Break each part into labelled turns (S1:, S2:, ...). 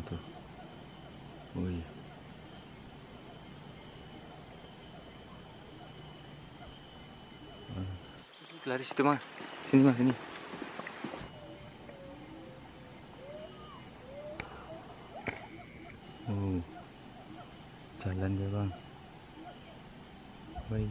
S1: tuh. Oh iya. Lari situ mah. Sini mah, sini. Oh. Jalan dia, Bang. Baik.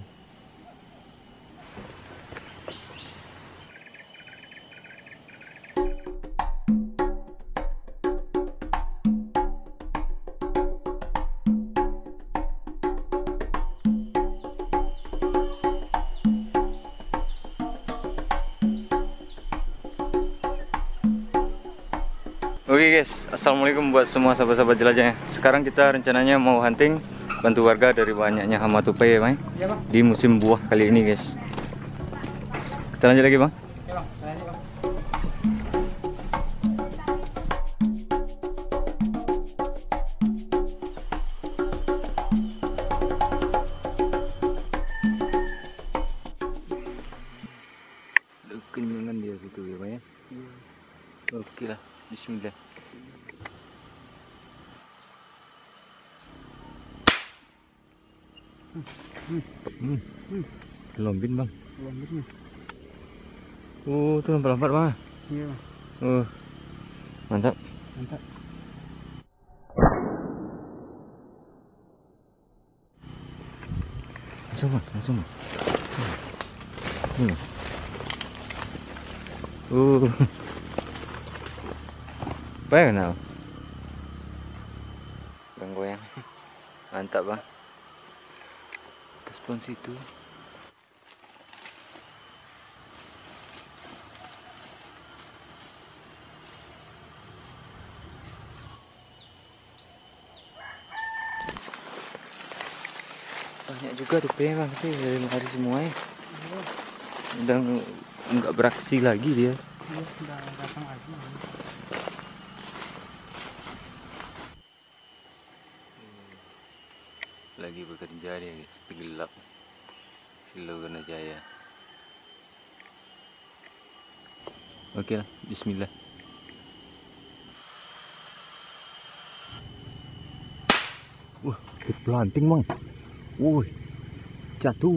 S1: Oke guys, assalamualaikum buat semua sahabat-sahabat jelajahnya. Sekarang kita rencananya mau hunting, bantu warga dari banyaknya hama tupai ya bang.
S2: Ya, Bang.
S1: Di musim buah kali ini guys. Kita lanjut lagi bang.
S2: Ya, Bang. Lanjut, Bang.
S1: Kenyangan dia situ ya bang ya. Oke lah, bismillah. Lombin bang.
S2: Lombin.
S1: Tuh lompat-lompat bang.
S2: Iya, Bang.
S1: Mantap.
S2: Mantap.
S1: Langsung bang, langsung bang. Baik kenal. Bang goyang. Mantap bang. Atas pohon situ. Banyak juga tuh bang, tapi dari lari semua ya. Udah nggak beraksi lagi dia.
S2: Iya, udah datang lagi.
S1: Lagi bekerja dia guys, gelap. Silogan Jaya. Oke lah, bismillah. Wah, planting bang. Woi, jatuh.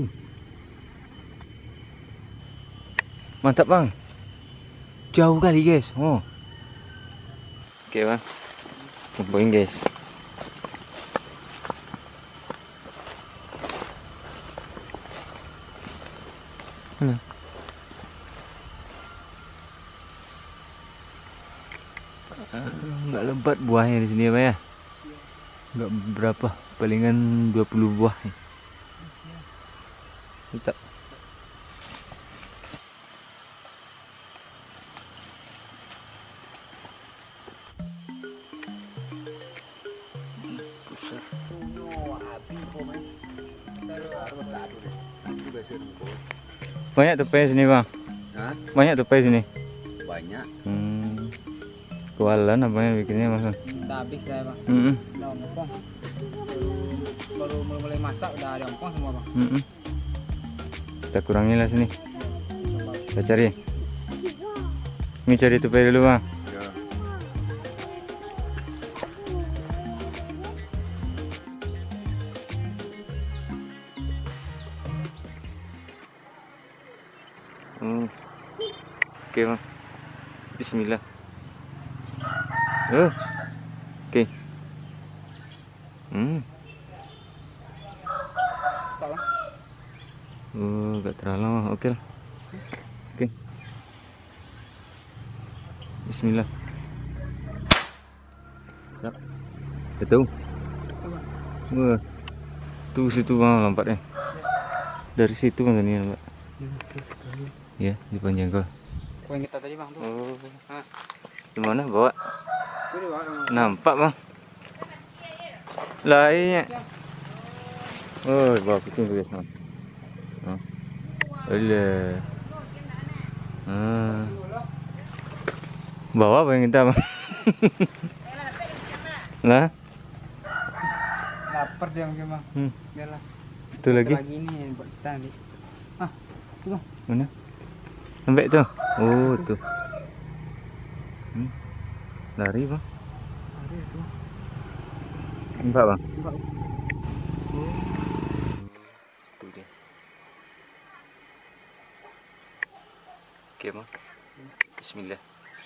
S1: Mantap bang. Jauh kali guys. Oh. Oke bang. Kumpulin guys. Mana? Nggak lebat buahnya di sini ya, Pak ya. Nggak berapa, palingan 20 buah nih. Kita besar. Banyak tupai sini bang.
S3: Hah?
S1: Banyak tupai sini.
S3: Banyak.
S1: Kualan apa yang bikinnya mas?
S2: Udah habis saya, Bang. Udah ompong. Baru mulai masak udah ada ompong semua, Bang.
S1: Kita kurangin lah sini.
S2: Coba.
S1: Kita cari. Ini cari tupai dulu bang.
S3: Ya.
S1: Oke bang. Bismillah. Oke.
S2: Tak, Bang.
S1: Gak terlalu. Oke lah. Oke. Bismillah. Siap. Betul. Wah. Tuh situ bang lompatnya. Dari situ bang ini nampak. Ya, di panjang kau.
S2: Kau yang kita tadi, Bang, tuh. Hah.
S1: Gimana bawa?
S2: Itu dia, Bang.
S1: Nampak bang. Lainnya. Bawa kucing tuh guys. Alah. Bawa apa yang kita bang? Lah?
S2: Lapar dia mungkin, Bang. Biarlah.
S1: Satu lagi.
S2: Lagi ini buat kita nanti. Itu, Bang.
S1: Mana? Sampai tuh. Tuh. Lari bang.
S2: Ada itu.
S1: Nampak bang?
S2: Nampak.
S1: Itu dia. Oke bang. Bismillah.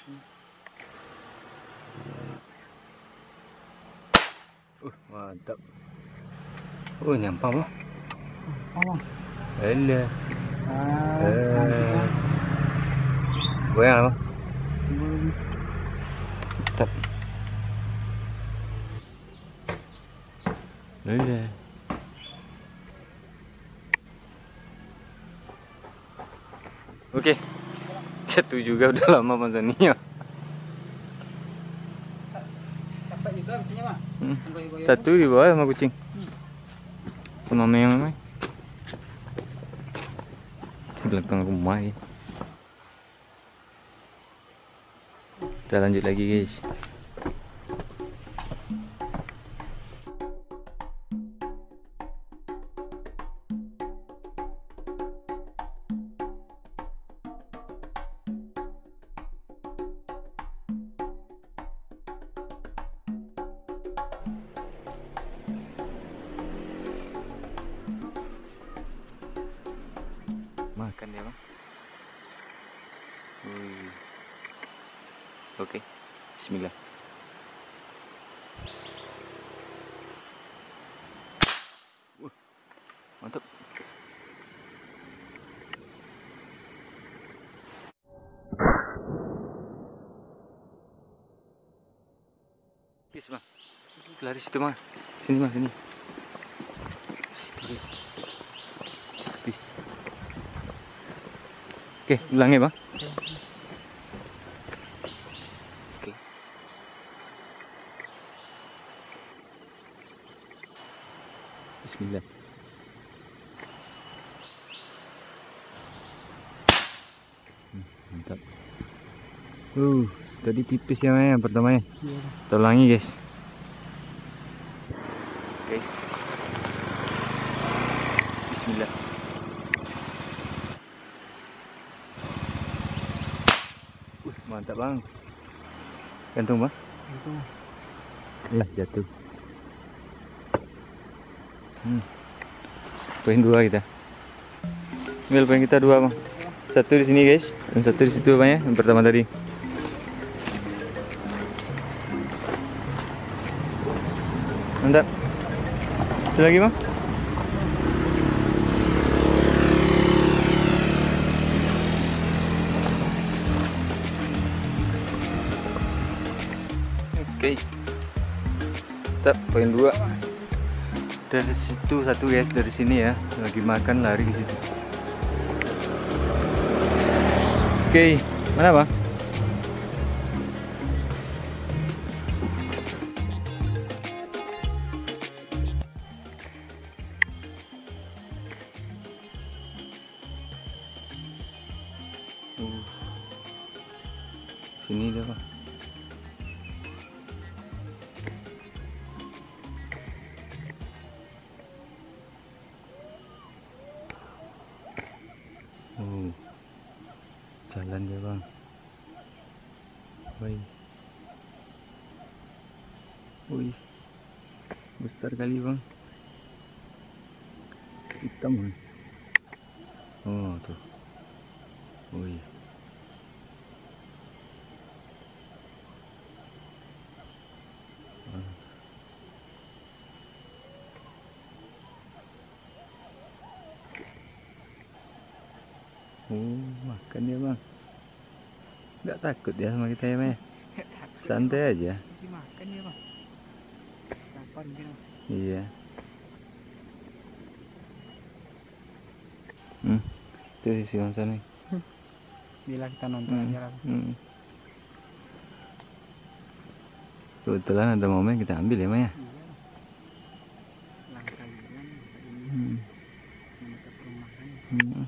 S1: Mantap. Nyampak bang.
S2: Oh.
S1: Alah.
S2: Ah.
S1: Goyang lah bang. Mantap. Alah. Oke. Jatuh juga udah lama bang Sani ya.
S2: Capek juga artinya, Mak. Goyang-goyang.
S1: Satu di bawah sama kucing. Sama meong. Belakang rumah ya. Kita lanjut lagi guys. Makan dia bang. Oke. Bismillah. Mantap. Bis bang. Lari situ bang. Sini bang, sini. Situ guys. Bis. Oke, ulangi bang. Oke. Bismillah. Mantap. Tadi tipis ya yang pertamanya.
S2: Iya.
S1: Kita ulangi guys. Oke. Bismillah. Mantap bang. Gantung bang.
S2: Itu.
S1: Jatuh. Poin 2 kita. Ambil poin kita 2 bang. Satu di sini guys, dan satu di situ bang ya. Yang pertama tadi. Mantap. Satu lagi bang. Oke. Tetap poin 2. Dari situ satu guys, dari sini ya. Lagi makan lari ke situ. Oke, mana bang? Sini dia bang. Jalan dia bang. Wih, besar kali bang. Hitam bang. Oh tuh. Wih. Makan dia bang. Nggak takut ya sama kita ya Maya? Santai aja.
S2: Masih makan dia bang. Kapan gitu?
S1: Iya. Itu sisi bang sana.
S2: Bila kita nonton aja lah.
S1: Kebetulan ada momen kita ambil ya Maya.
S2: Iya. Langkah ini menutup perumahan.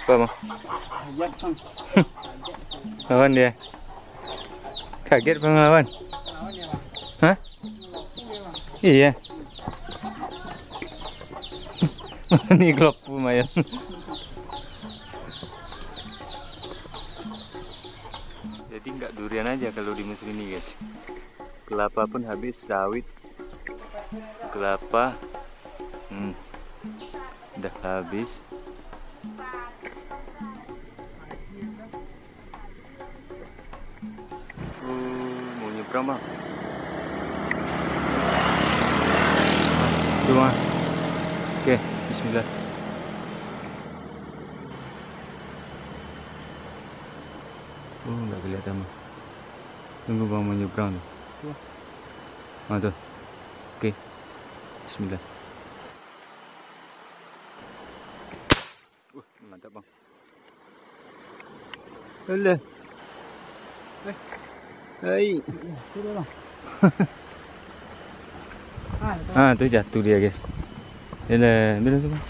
S1: Apa bang?
S2: Kaget bang.
S1: Lawan dia. Kaget bang lawan.
S2: Lawan ya bang.
S1: Hah?
S2: Iya bang.
S1: Iya. Ini glop lumayan. Jadi nggak durian aja kalau di musim ini guys. Kelapa pun habis, sawit, kelapa, udah habis. Mau nyebrang bang. Cuma. Oke, bismillah. Nggak kelihatan bang. Tunggu bang mau nyebrang tuh.
S2: Tuh.
S1: Tuh. Oke. Bismillah. Mantap bang. Alah. Hai.
S2: Turun bang.
S1: Tuh jatuh dia guys. Alah, betul tuh bang.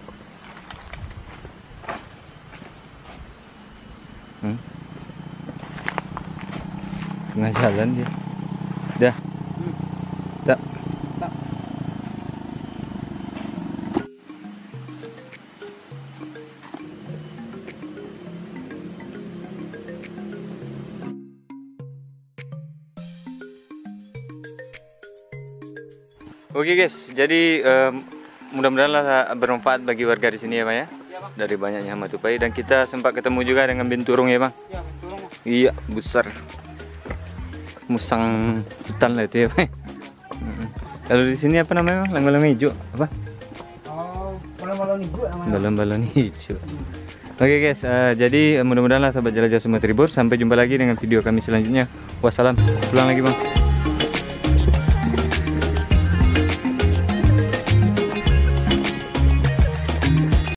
S1: Tengah jalan dia. Dah. Tak. Oke guys, jadi mudah-mudahan bermanfaat bagi warga di sini ya Bang ya.
S2: Iya bang.
S1: Dari banyaknya hama tupai, dan kita sempat ketemu juga dengan binturung ya Bang.
S2: Iya binturung bang.
S1: Iya, besar. Musang hutan lah itu ya Bang. Kalau di sini apa namanya Bang? Balon hijau apa?
S2: Oh, balon-balon hijau namanya.
S1: Balon-balon hijau. Oke guys, jadi mudah-mudahan sahabat jelajah semua terhibur. Sampai jumpa lagi dengan video kami selanjutnya. Wassalam. Pulang lagi Bang.